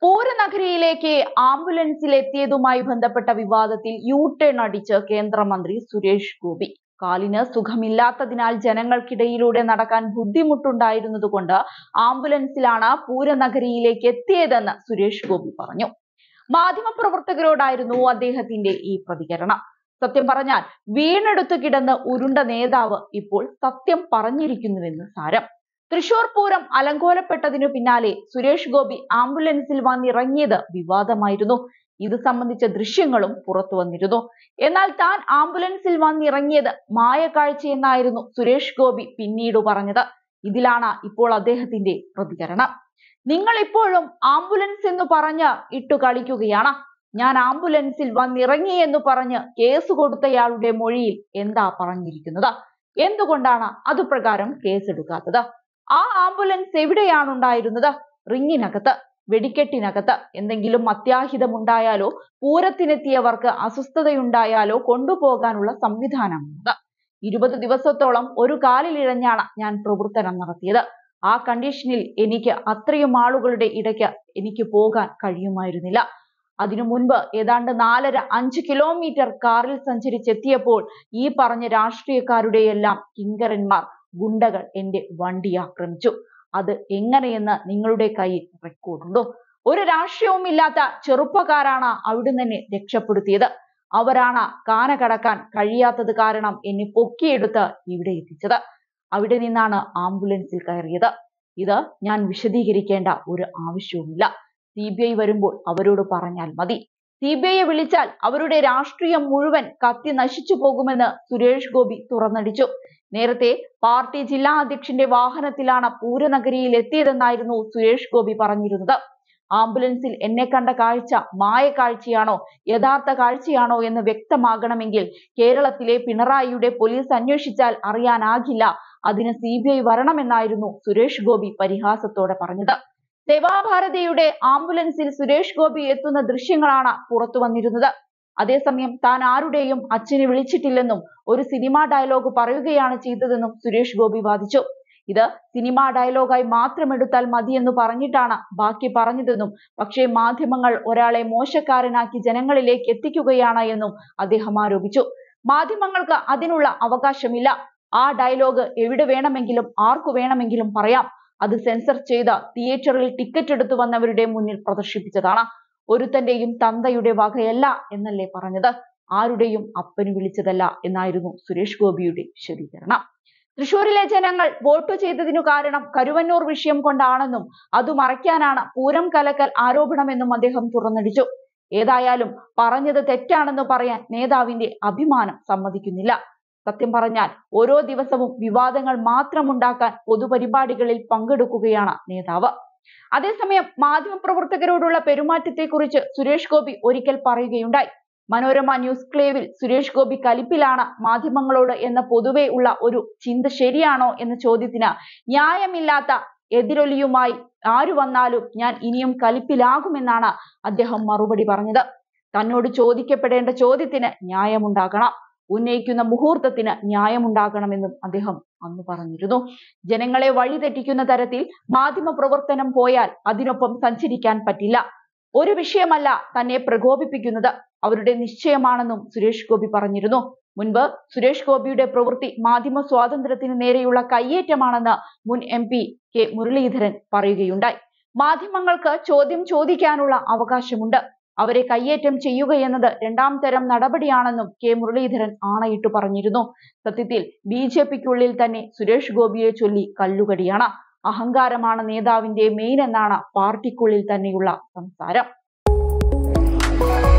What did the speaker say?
പൂരനഗരിയിലേക്ക് ആംബുലൻസിലെത്തിയതുമായി ബന്ധപ്പെട്ട വിവാദത്തിൽ യു-ടേൺ അടിച്ച് കേന്ദ്രമന്ത്രി സുരേഷ് ഗോപി. കാലിന് സുഖമില്ലാത്തതിനാൽ ജനങ്ങൾക്കിടയിലൂടെ നടക്കാൻ ബുദ്ധിമുട്ടുണ്ടായിരുന്നതുകൊണ്ട് ആംബുലൻസിലാണ് പൂരനഗരിയിലേക്ക് എത്തിയതെന്ന് സുരേഷ് ഗോപി പറഞ്ഞു. മാധ്യമപ്രവർത്തകരോടായിരുന്നു അദ്ദേഹത്തിന്റെ ഈ പ്രതികരണം. സത്യം പറഞ്ഞാൽ വീണെടുത്തു കിടന്ന് ഉരുണ്ട നേതാവ് ഇപ്പോൾ സത്യം പറഞ്ഞിരിക്കുന്നുവെന്ന് സാരം. തൃശൂർ പൂരം അലങ്കോലപ്പെട്ടതിനു പിന്നാലെ സുരേഷ് ഗോപി ആംബുലൻസിൽ വന്നിറങ്ങിയത് വിവാദമായിരുന്നു. ഇത് സംബന്ധിച്ച ദൃശ്യങ്ങളും പുറത്തു വന്നിരുന്നു. എന്നാൽ താൻ ആംബുലൻസിൽ വന്നിറങ്ങിയത് മായക്കാഴ്ചയെന്നായിരുന്നു സുരേഷ് ഗോപി പിന്നീട് പറഞ്ഞത്. ഇതിലാണ് ഇപ്പോൾ അദ്ദേഹത്തിന്റെ പ്രതികരണം. നിങ്ങൾ ഇപ്പോഴും ആംബുലൻസ് എന്ന് പറഞ്ഞ് ഇട്ടു കളിക്കുകയാണ്. ഞാൻ ആംബുലൻസിൽ വന്നിറങ്ങി എന്ന് പറഞ്ഞ് കേസ് കൊടുത്തയാളുടെ മൊഴിയിൽ എന്താ പറഞ്ഞിരിക്കുന്നത്? എന്തുകൊണ്ടാണ് അതുപ്രകാരം കേസെടുക്കാത്തത്? ആ ആംബുലൻസ് എവിടെയാണ് ഉണ്ടായിരുന്നത്? റിങ്ങിനകത്ത്, വെടിക്കെട്ടിനകത്ത്. എന്തെങ്കിലും അത്യാഹിതമുണ്ടായാലോ പൂരത്തിനെത്തിയവർക്ക് അസ്വസ്ഥതയുണ്ടായാലോ കൊണ്ടുപോകാനുള്ള സംവിധാനമാണത്. 20 ദിവസത്തോളം ഒരു കാലിലിഴഞ്ഞാണ് ഞാൻ പ്രവർത്തനം നടത്തിയത്. ആ കണ്ടീഷനിൽ എനിക്ക് അത്രയും ആളുകളുടെ ഇടയ്ക്ക് എനിക്ക് പോകാൻ കഴിയുമായിരുന്നില്ല. അതിനു മുൻപ് ഏതാണ്ട് 4.5 കിലോമീറ്റർ കാറിൽ സഞ്ചരിച്ചെത്തിയപ്പോൾ ഈ പറഞ്ഞ രാഷ്ട്രീയക്കാരുടെയെല്ലാം കിങ്കരന്മാർ, ഗുണ്ടകൾ എന്റെ വണ്ടി ആക്രമിച്ചു. അത് എങ്ങനെയെന്ന് നിങ്ങളുടെ കയ്യിൽ റെക്കോർഡുണ്ടോ? ഒരു രാഷ്ട്രീയവുമില്ലാത്ത ചെറുപ്പക്കാരാണ് അവിടുന്ന് എന്നെ രക്ഷപ്പെടുത്തിയത്. അവരാണ് കാന കടക്കാൻ കഴിയാത്തത് കാരണം എന്നെ പൊക്കിയെടുത്ത് ഇവിടെ എത്തിച്ചത്. അവിടെ നിന്നാണ് ആംബുലൻസിൽ കയറിയത്. ഇത് ഞാൻ വിശദീകരിക്കേണ്ട ഒരു ആവശ്യവുമില്ല. CBI വരുമ്പോൾ അവരോട് പറഞ്ഞാൽ മതി. CBIയെ വിളിച്ചാൽ അവരുടെ രാഷ്ട്രീയം മുഴുവൻ കത്തി നശിച്ചു പോകുമെന്ന് സുരേഷ് ഗോപി തുറന്നടിച്ചു. നേരത്തെ പാർട്ടി ജില്ലാ അധ്യക്ഷന്റെ വാഹനത്തിലാണ് പൂരനഗരിയിൽ എത്തിയതെന്നായിരുന്നു സുരേഷ് ഗോപി പറഞ്ഞിരുന്നത്. ആംബുലൻസിൽ എന്നെ കണ്ട കാഴ്ച മായക്കാഴ്ചയാണോ യഥാർത്ഥ കാഴ്ചയാണോ എന്ന് വ്യക്തമാകണമെങ്കിൽ കേരളത്തിലെ പിണറായിയുടെ പോലീസ് അന്വേഷിച്ചാൽ അറിയാനാകില്ല. അതിന് CBI വരണമെന്നായിരുന്നു സുരേഷ് ഗോപി പരിഹാസത്തോടെ പറഞ്ഞത്. സേവാഭാരതിയുടെ ആംബുലൻസിൽ സുരേഷ് ഗോപി എത്തുന്ന ദൃശ്യങ്ങളാണ് പുറത്തു വന്നിരുന്നത്. അതേസമയം താൻ ആരുടെയും അച്ഛനെ വിളിച്ചിട്ടില്ലെന്നും ഒരു സിനിമാ ഡയലോഗ് പറയുകയാണ് ചെയ്തതെന്നും സുരേഷ് ഗോപി വാദിച്ചു. ഇത് സിനിമാ ഡയലോഗായി മാത്രം എടുത്താൽ മതിയെന്ന് പറഞ്ഞിട്ടാണ് ബാക്കി പറഞ്ഞതെന്നും പക്ഷേ മാധ്യമങ്ങൾ ഒരാളെ മോശക്കാരനാക്കി ജനങ്ങളിലേക്ക് എത്തിക്കുകയാണ് എന്നും അദ്ദേഹം ആരോപിച്ചു. മാധ്യമങ്ങൾക്ക് അതിനുള്ള അവകാശമില്ല. ആ ഡയലോഗ് എവിടെ വേണമെങ്കിലും ആർക്കു വേണമെങ്കിലും പറയാം. അത് സെൻസർ ചെയ്ത തിയേറ്ററിൽ ടിക്കറ്റ് എടുത്തു വന്നവരുടെ മുന്നിൽ പ്രദർശിപ്പിച്ചതാണ്. ഒരുത്തന്റെയും തന്തയുടെ വകയല്ല എന്നല്ലേ പറഞ്ഞത്? ആരുടെയും അപ്പന് വിളിച്ചതല്ല എന്നായിരുന്നു സുരേഷ് ഗോപിയുടെ വിശദീകരണം. തൃശൂരിലെ ജനങ്ങൾ വോട്ട് ചെയ്തതിനു കാരണം കരുവന്നൂർ വിഷയം കൊണ്ടാണെന്നും അത് മറയ്ക്കാനാണ് പൂരം കലക്കൽ ആരോപണമെന്നും അദ്ദേഹം തുറന്നടിച്ചു. ഏതായാലും പറഞ്ഞത് തെറ്റാണെന്ന് പറയാൻ നേതാവിന്റെ അഭിമാനം സമ്മതിക്കുന്നില്ല. സത്യം പറഞ്ഞാൽ ഓരോ ദിവസവും വിവാദങ്ങൾ മാത്രമുണ്ടാക്കാൻ പൊതുപരിപാടികളിൽ പങ്കെടുക്കുകയാണ് നേതാവ്. അതേസമയം മാധ്യമപ്രവർത്തകരോടുള്ള പെരുമാറ്റത്തെക്കുറിച്ച് സുരേഷ് ഗോപി ഒരിക്കൽ പറയുകയുണ്ടായി. മനോരമ ന്യൂസ് ക്ലേവിൽ സുരേഷ് ഗോപി കലിപ്പിലാണ് മാധ്യമങ്ങളോട് എന്ന പൊതുവെ ഉള്ള ഒരു ചിന്ത ശരിയാണോ എന്ന ചോദ്യത്തിന് ന്യായമില്ലാത്ത എതിരൊലിയുമായി ആരു വന്നാലും ഞാൻ ഇനിയും കലിപ്പിലാകുമെന്നാണ് അദ്ദേഹം മറുപടി പറഞ്ഞത്. തന്നോട് ചോദിക്കപ്പെടേണ്ട ചോദ്യത്തിന് ന്യായമുണ്ടാകണം, ഉന്നയിക്കുന്ന മുഹൂർത്തത്തിന് ന്യായമുണ്ടാകണമെന്നും അദ്ദേഹം അന്ന് പറഞ്ഞിരുന്നു. ജനങ്ങളെ വഴിതെറ്റിക്കുന്ന തരത്തിൽ മാധ്യമ പ്രവർത്തനം പോയാൽ അതിനൊപ്പം സഞ്ചരിക്കാൻ പറ്റില്ല. ഒരു വിഷയമല്ല തന്നെ പ്രകോപിപ്പിക്കുന്നത്, അവരുടെ നിശ്ചയമാണെന്നും സുരേഷ് ഗോപി പറഞ്ഞിരുന്നു. മുൻപ് സുരേഷ് ഗോപിയുടെ പ്രവൃത്തി മാധ്യമ സ്വാതന്ത്ര്യത്തിന് നേരെയുള്ള കയ്യേറ്റമാണെന്ന് മുൻ MP K. മുരളീധരൻ പറയുകയുണ്ടായി. മാധ്യമങ്ങൾക്ക് ചോദ്യം ചോദിക്കാനുള്ള അവകാശമുണ്ട്. അവരെ കയ്യേറ്റം ചെയ്യുക എന്നത് 2ാം തരം നടപടിയാണെന്നും K. മുരളീധരൻ ആണയിട്ട് പറഞ്ഞിരുന്നു. സത്യത്തിൽ BJPക്കുള്ളിൽ തന്നെ സുരേഷ് ഗോപിയെ ചൊല്ലി കല്ലുകടിയാണ്. അഹങ്കാരമാണ് നേതാവിന്റെ മെയിൻ എന്നാണ് പാർട്ടിക്കുള്ളിൽ തന്നെയുള്ള സംസാരം.